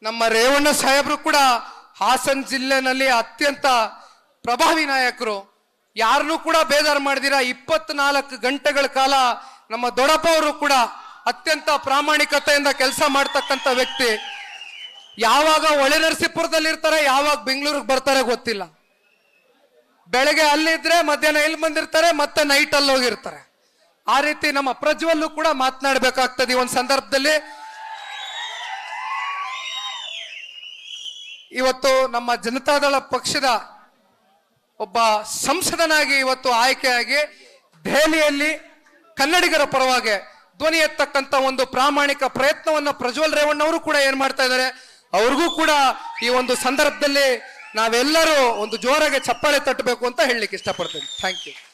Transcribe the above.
ನಮ್ಮ ರೇವಣ್ಣ ಸಾಹೇಬರು ಕೂಡ ಹಾಸನ ಜಿಲ್ಲೆನಲ್ಲಿ ಅತ್ಯಂತ ಪ್ರಭಾವಿ ನಾಯಕರು. ಯಾರನ್ನೂ ಕೂಡ ಬೇಜಾರು ಮಾಡಿದಿರ 24 ಗಂಟೆಗಳ ಕಾಲ ನಮ್ಮ ದೊಡ್ಡಪ್ಪ ಅವರು ಕೂಡ ಅತ್ಯಂತ ಪ್ರಾಮಾಣಿಕತೆಯಿಂದ ಕೆಲಸ ಮಾಡ್ತಕ್ಕಂಥ ವ್ಯಕ್ತಿ. ಯಾವಾಗ ಹೊಳೆನರಸೀಪುರದಲ್ಲಿ ಇರ್ತಾರೆ, ಯಾವಾಗ ಬೆಂಗಳೂರಿಗೆ ಬರ್ತಾರೆ ಗೊತ್ತಿಲ್ಲ. ಬೆಳಗ್ಗೆ ಅಲ್ಲಿದ್ರೆ ಮಧ್ಯಾಹ್ನ ಇಲ್ಲಿ ಬಂದಿರ್ತಾರೆ, ಮತ್ತೆ ನೈಟ್ ಅಲ್ಲಿ ಹೋಗಿರ್ತಾರೆ. ಆ ರೀತಿ ನಮ್ಮ ಪ್ರಜ್ವಲ್ಲು ಕೂಡ ಮಾತನಾಡಬೇಕಾಗ್ತದೆ ಈ ಒಂದು ಸಂದರ್ಭದಲ್ಲಿ. ಇವತ್ತು ನಮ್ಮ ಜನತಾದಳ ಪಕ್ಷದ ಒಬ್ಬ ಸಂಸದನಾಗಿ ಇವತ್ತು ಆಯ್ಕೆಯಾಗಿ ದೆಹಲಿಯಲ್ಲಿ ಕನ್ನಡಿಗರ ಪರವಾಗಿ ಧ್ವನಿ ಎತ್ತಕ್ಕಂತ ಒಂದು ಪ್ರಾಮಾಣಿಕ ಪ್ರಯತ್ನವನ್ನ ಪ್ರಜ್ವಲ್ ರೇವಣ್ಣ ಅವರು ಕೂಡ ಏನ್ ಮಾಡ್ತಾ ಇದ್ದಾರೆ. ಅವ್ರಿಗೂ ಕೂಡ ಈ ಒಂದು ಸಂದರ್ಭದಲ್ಲಿ ನಾವೆಲ್ಲರೂ ಒಂದು ಜೋರಾಗಿ ಚಪ್ಪಾಳೆ ತಟ್ಟಬೇಕು ಅಂತ ಹೇಳಲಿಕ್ಕೆ ಇಷ್ಟಪಡ್ತೇನೆ. Thank you.